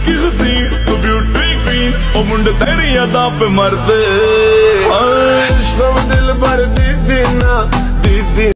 की हसीन तू ब्यूटी क्वीन ओ मुंडे तेरी यादां पे मरदे। दिल भर दीदी ना दीदी